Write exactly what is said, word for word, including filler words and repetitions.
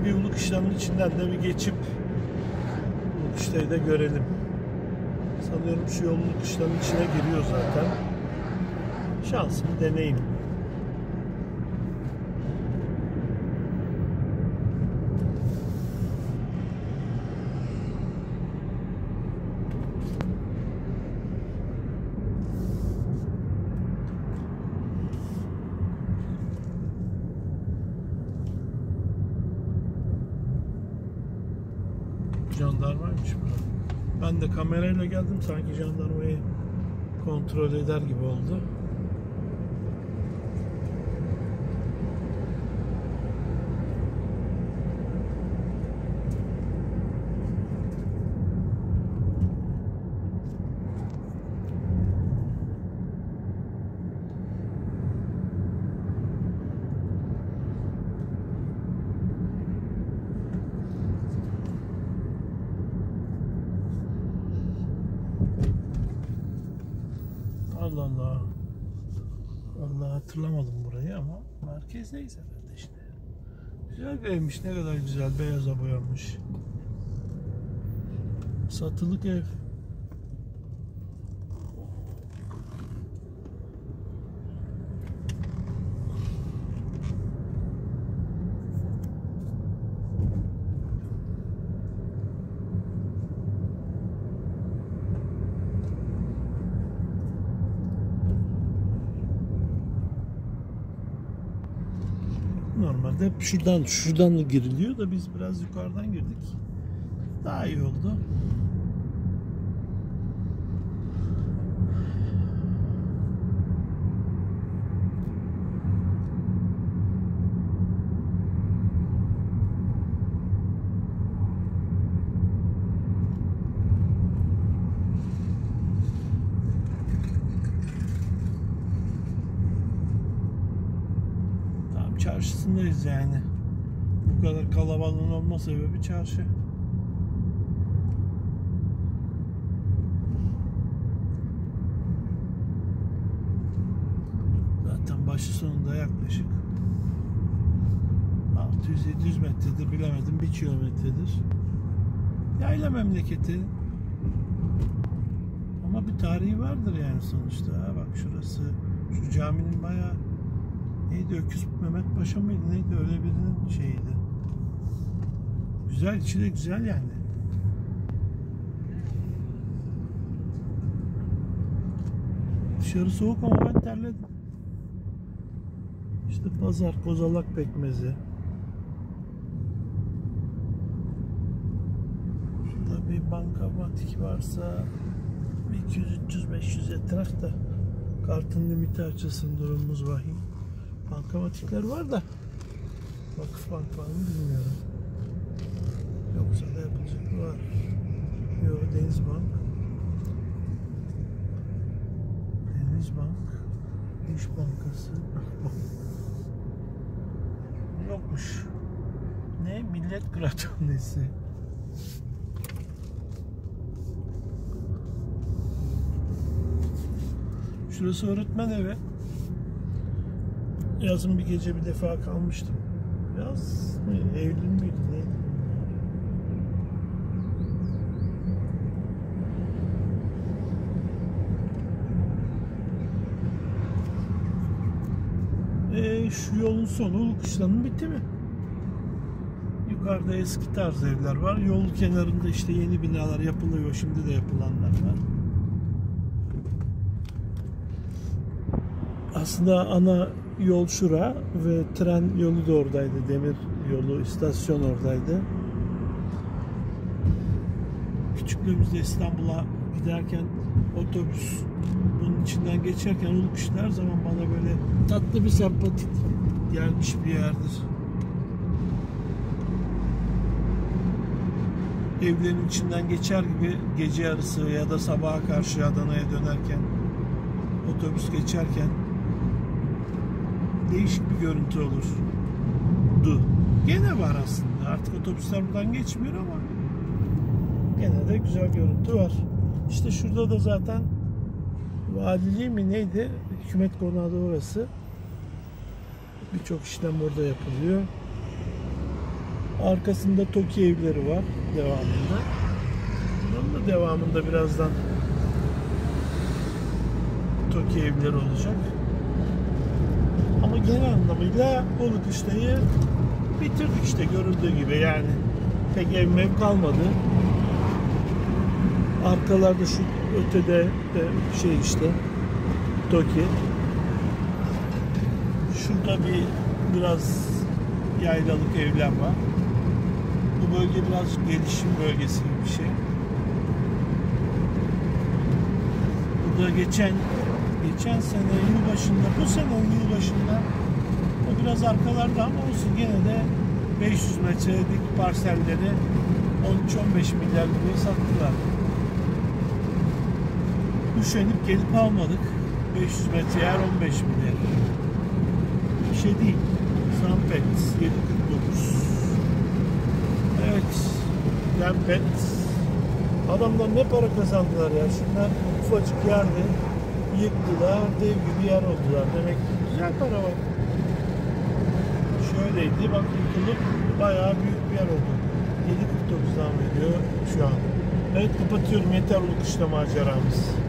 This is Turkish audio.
bir Uluk İşlem'in içinden de bir geçip Uluk İşlem'i de görelim. Sanıyorum şu yol Uluk İşlem'in içine giriyor zaten. Şansımı deneyim. Jandarmaymış bu. Ben de kamerayla geldim, sanki jandarmayı kontrol eder gibi oldu. Allah Allah. Vallahi hatırlamadım burayı ama merkezdeyiz herhalde işte. Güzel bir evmiş, ne kadar güzel, beyaza boyanmış. Satılık ev. Normalde hep şuradan şuradan giriliyor da biz biraz yukarıdan girdik. Daha iyi oldu. Çarşısındayız yani. Bu kadar kalabalığın olma sebebi çarşı. Zaten başı sonunda yaklaşık altı yüz yedi yüz metredir, bilemedim bir kilometredir. Yayla memleketi. Ama bir tarihi vardır yani sonuçta. Ha, bak şurası, şu caminin bayağı neydi, Öküz Mehmet Paşa mıydı neydi, öyle birinin şeyiydi. Güzel, içi de güzel yani. Dışarı soğuk ama ben terledim. İşte pazar, kozalak pekmezi. Şurada bir bankamatik varsa iki yüz üç yüz beş yüz etrafta. Kartın limiti açılsın, durumumuz vahim. Bankamatikler var da vakıf bank var mı bilmiyorum. Yoksa da yapılacak var. Yok, Denizbank. Denizbank. İş Bankası. Yokmuş. Ne? Millet Kıraathanesi. Şurası öğretmen evi. Yazın bir gece bir defa kalmıştım. Yaz mı? Eylül müydü? Neydi? Ee, şu yolun sonu Uluk İşlem'in bitti mi? Yukarıda eski tarz evler var. Yol kenarında işte yeni binalar yapılıyor. Şimdi de yapılanlar var. Aslında ana yol şura ve tren yolu da oradaydı. Demir yolu, istasyon oradaydı. Küçüklüğümüzde İstanbul'a giderken otobüs bunun içinden geçerken Uluk İşler her zaman bana böyle tatlı bir sempatik gelmiş bir yerdir. Evlerin içinden geçer gibi gece yarısı ya da sabaha karşı Adana'ya dönerken otobüs geçerken değişik bir görüntü olurdu. Gene var aslında. Artık otobüsler buradan geçmiyor ama gene de güzel görüntü var. İşte şurada da zaten valiliği mi neydi? Hükümet konağı da orası. Birçok işlem orada yapılıyor. Arkasında TOKİ evleri var devamında. Bunun da devamında birazdan TOKİ evleri olacak. Ama genel anlamıyla Bolu Kışla'yı bitirdik işte görüldüğü gibi, yani pek ev mev kalmadı. Arkalarda şu ötede de şey işte TOKİ. Şurada bir biraz yaylalık evler var. Bu bölge biraz gelişim bölgesi gibi bir şey. Burada geçen geçen sene yılbaşında, bu sene yılbaşında o biraz arkalarda ama olsun, gene de beş yüz metrelik parselleri on üç on beş milyar liraya sattılar. Üşenip gelip almadık. beş yüz metre yer on beş milyar. Bir şey değil. Sampet yedi kırk dokuz. Evet. Sampet. Adamlar ne para kazandılar ya. Şunlar ufacık yerde yıktılar, dev gibi yer oldular. Demek ki güzel para var. Şöyleydi, bak yıkılıp bayağı büyük bir yer oldu. yedi kırk dokuzdan veriyor şu an. Evet, kapatıyorum. Yeter Bolu Kışla maceramız.